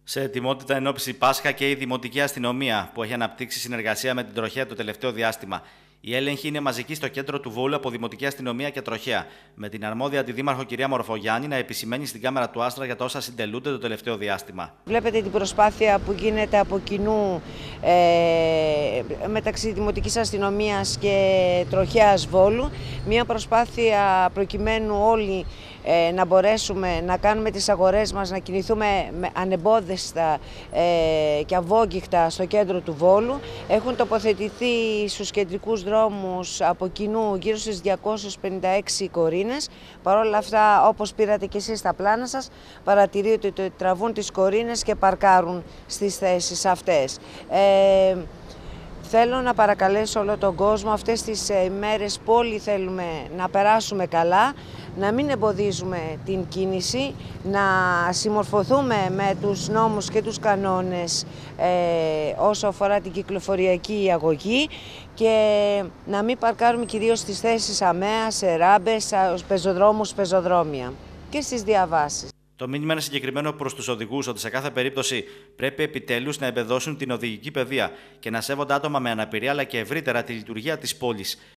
Σε ετοιμότητα εν ώψη Πάσχα και η Δημοτική Αστυνομία, που έχει αναπτύξει συνεργασία με την Τροχέα το τελευταίο διάστημα. Η έλεγχη είναι μαζική στο κέντρο του Βόλου από Δημοτική Αστυνομία και Τροχέα, με την αρμόδια αντιδήμαρχο κυρία Μορφογιάννη να επισημαίνει στην κάμερα του Άστρα για τα όσα συντελούνται το τελευταίο διάστημα. Βλέπετε την προσπάθεια που γίνεται από κοινού μεταξύ Δημοτικής Αστυνομίας και Τροχέας Βόλου. Μια προσπάθεια προκειμένου όλοι να μπορέσουμε να κάνουμε τις αγορές μας, να κινηθούμε ανεμπόδιστα και αβόγγιχτα στο κέντρο του Βόλου. Έχουν τοποθετηθεί στους κεντρικούς δρόμους από κοινού γύρω στις 256 κορίνες. Παρ' όλα αυτά, όπως πήρατε και εσείς στα πλάνα σας, παρατηρείτε ότι τραβούν τις κορίνες και παρκάρουν στις θέσεις αυτές. Θέλω να παρακαλέσω όλο τον κόσμο αυτές τις ημέρες που όλοι θέλουμε να περάσουμε καλά, να μην εμποδίζουμε την κίνηση, να συμμορφωθούμε με τους νόμους και τους κανόνες όσο αφορά την κυκλοφοριακή αγωγή και να μην παρκάρουμε κυρίως στις θέσεις ΑΜΕΑ, σε ράμπες, στους πεζοδρόμους, πεζοδρόμια και στις διαβάσεις. Το μήνυμα είναι συγκεκριμένο προς τους οδηγούς ότι σε κάθε περίπτωση πρέπει επιτέλους να εμπεδώσουν την οδηγική παιδεία και να σέβονται άτομα με αναπηρία αλλά και ευρύτερα τη λειτουργία της πόλης.